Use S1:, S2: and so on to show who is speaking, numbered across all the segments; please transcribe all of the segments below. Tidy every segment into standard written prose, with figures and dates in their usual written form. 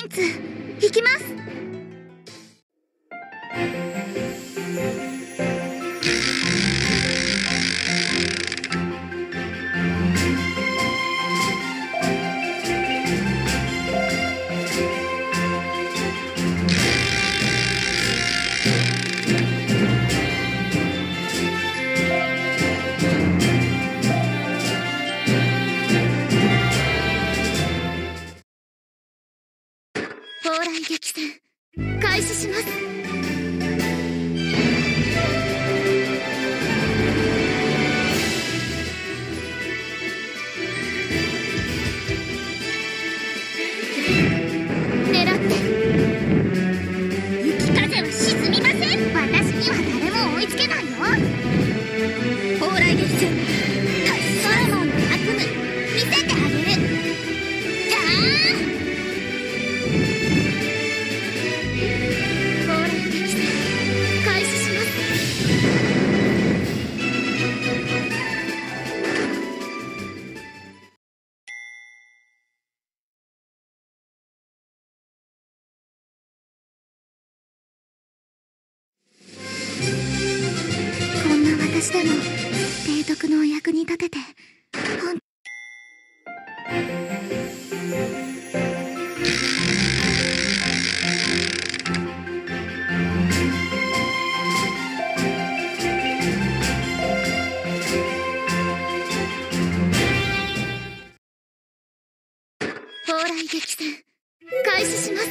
S1: ンツ行きます。蓬莱激戦開始します。狙って雪風は沈みません。私には誰も追いつけないよ。蓬莱激戦開始。ソロモンの悪夢見せてあげる。じゃあこんな私でも提督のお役に立ててほん蓬莱激戦開始します。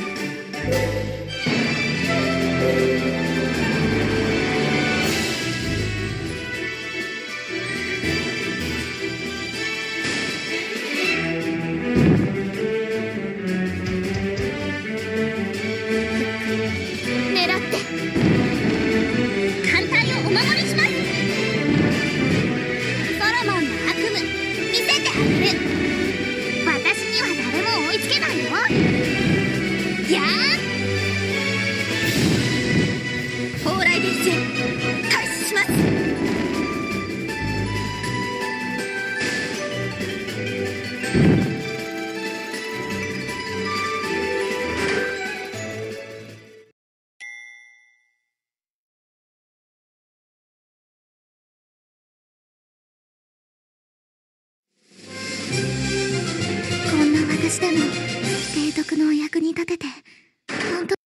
S1: 私でも提督のお役に立てて本当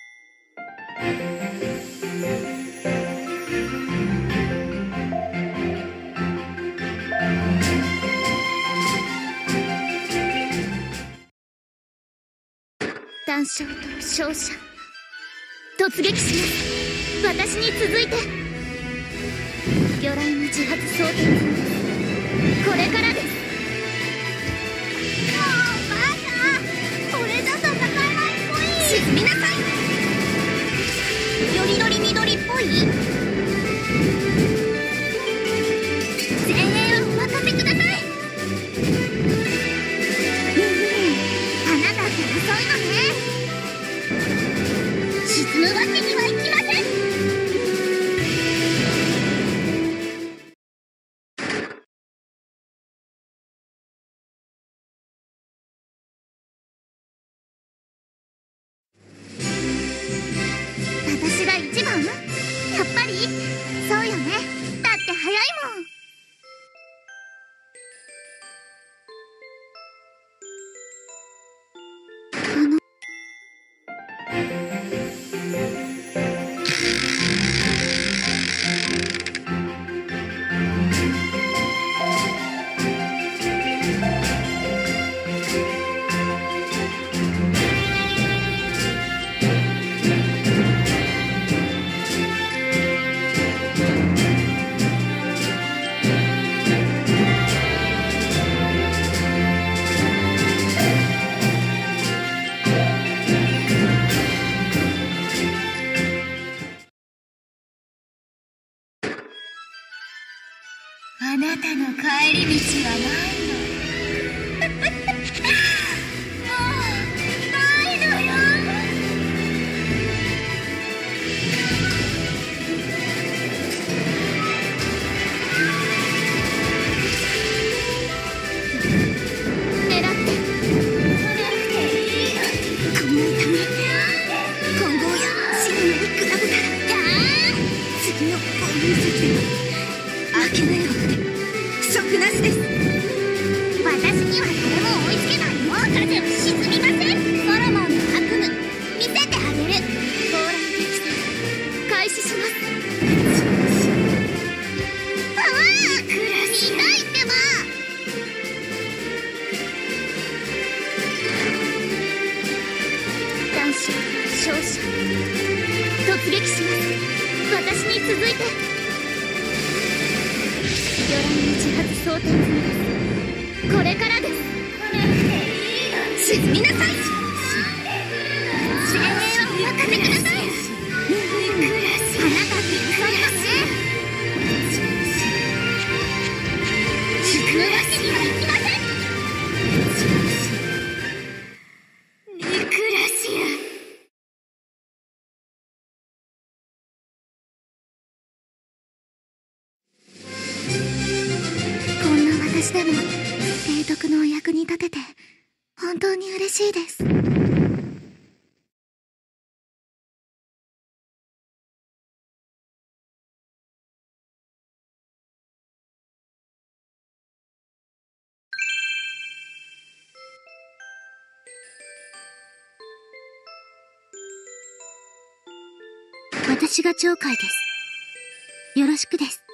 S1: 単勝と勝者突撃します。私に続いて魚雷の自発装填これからです。沈みなさい。よりどり緑っぽい。前衛をお任せください。あなたって遅いのね。沈むわけにはいきません。私が一番？やっぱり？そうよね。だって早いもん。あなたの帰り道はないの。もうないのよ。狙って。来なくていいのに。
S2: けないわ。不足なしです。
S1: 私には誰も追いつけないよ。風は沈みません。ソロモンの悪夢見せてあげる。高蘭的戦開始します。ああ痛いってば。断傷勝者突撃します。私に続いて。魚雷の自発装填済みです。これからです。沈みなさい。精霊はお任せください。あなたって嘘ですね。引くわけにはいきません。ネクラシア。こんな私でも提督のお役に立てて本当に嬉しいです。私が鳥海です。よろしくです。